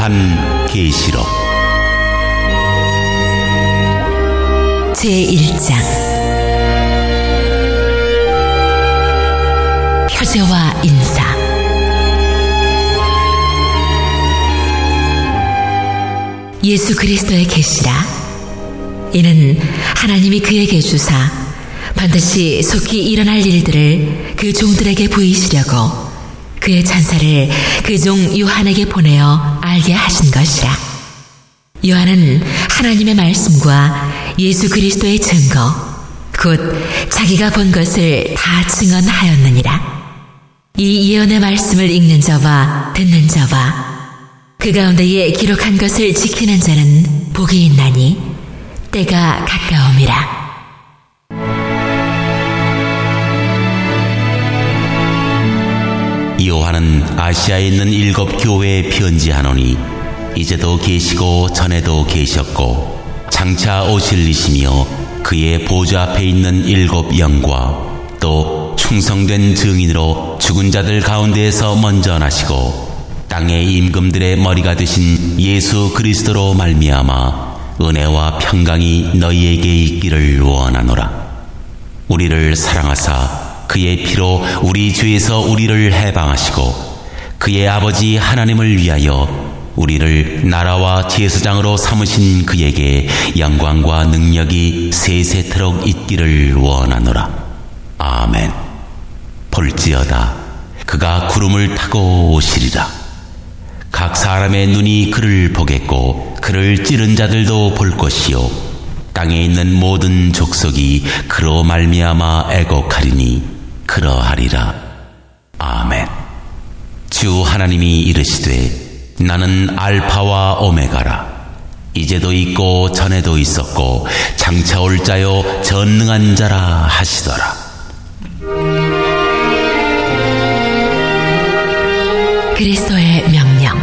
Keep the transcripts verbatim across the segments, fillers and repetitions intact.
요한계시록 제일 장 표제와 인사. 예수 그리스도의 계시라. 이는 하나님이 그에게 주사 반드시 속히 일어날 일들을 그 종들에게 보이시려고 그의 찬사를 그 종 요한에게 보내어 알게 하신 것이라. 요한은 하나님의 말씀과 예수 그리스도의 증거 곧 자기가 본 것을 다 증언하였느니라. 이 예언의 말씀을 읽는 자와 듣는 자와 그 가운데에 기록한 것을 지키는 자는 복이 있나니 때가 가까움이라. 요한은 아시아에 있는 일곱 교회에 편지하노니 이제도 계시고 전에도 계셨고 장차 오실 이시며 그의 보좌 앞에 있는 일곱 영과 또 충성된 증인으로 죽은 자들 가운데에서 먼저 나시고 땅의 임금들의 머리가 되신 예수 그리스도로 말미암아 은혜와 평강이 너희에게 있기를 원하노라. 우리를 사랑하사 그의 피로 우리 죄에서 우리를 해방하시고 그의 아버지 하나님을 위하여 우리를 나라와 제사장으로 삼으신 그에게 영광과 능력이 세세토록 있기를 원하노라. 아멘. 볼지어다 그가 구름을 타고 오시리라. 각 사람의 눈이 그를 보겠고 그를 찌른 자들도 볼 것이요 땅에 있는 모든 족속이 그로 말미암아 애곡하리니 그러하리라. 아멘. 주 하나님이 이르시되 나는 알파와 오메가라. 이제도 있고 전에도 있었고 장차 올 자요 전능한 자라 하시더라. 그리스도의 명령.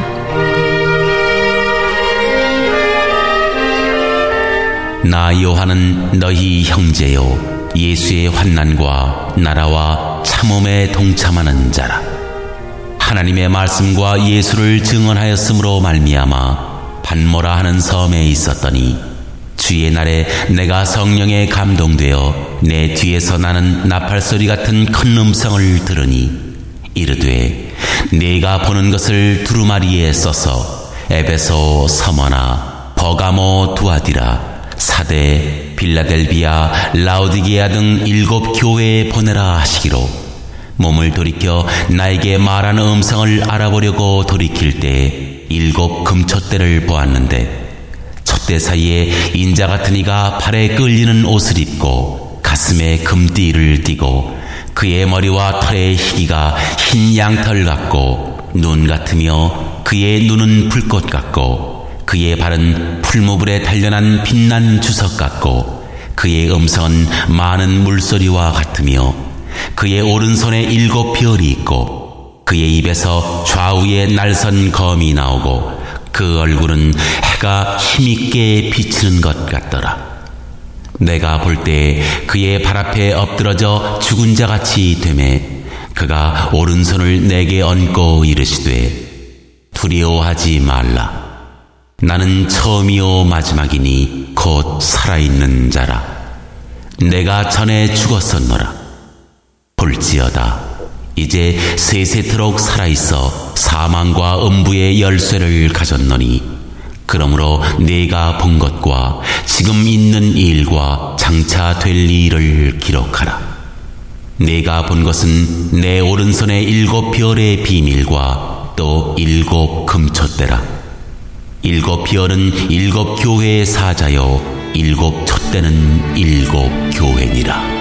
나 요한은 너희 형제요 예수의 환난과 나라와 참음에 동참하는 자라. 하나님의 말씀과 예수를 증언하였으므로 말미암아 반모라 하는 섬에 있었더니 주의 날에 내가 성령에 감동되어 내 뒤에서 나는 나팔소리 같은 큰 음성을 들으니 이르되 네가 보는 것을 두루마리에 써서 에베소, 서머나, 버가모, 두아디라, 사대, 빌라델비아, 라오디게아 등 일곱 교회에 보내라 하시기로 몸을 돌이켜 나에게 말하는 음성을 알아보려고 돌이킬 때 일곱 금촛대를 보았는데 촛대 사이에 인자 같은 이가 발에 끌리는 옷을 입고 가슴에 금띠를 띠고 그의 머리와 털의 희기가 흰 양털 같고 눈 같으며 그의 눈은 불꽃 같고 그의 발은 풀무불에 단련한 빛난 주석 같고 그의 음성은 많은 물소리와 같으며 그의 오른손에 일곱 별이 있고 그의 입에서 좌우에 날선 검이 나오고 그 얼굴은 해가 힘있게 비치는 것 같더라. 내가 볼 때 그의 발 앞에 엎드러져 죽은 자같이 되매 그가 오른손을 내게 얹고 이르시되 두려워하지 말라. 나는 처음이요 마지막이니 곧 살아있는 자라. 내가 전에 죽었었노라. 볼지어다 이제 세세토록 살아있어 사망과 음부의 열쇠를 가졌노니 그러므로 네가 본 것과 지금 있는 일과 장차 될 일을 기록하라. 네가 본 것은 내 오른손의 일곱 별의 비밀과 또 일곱 금촛대라. 일곱 별은 일곱 교회의 사자요 일곱 촛대는 일곱 교회니라.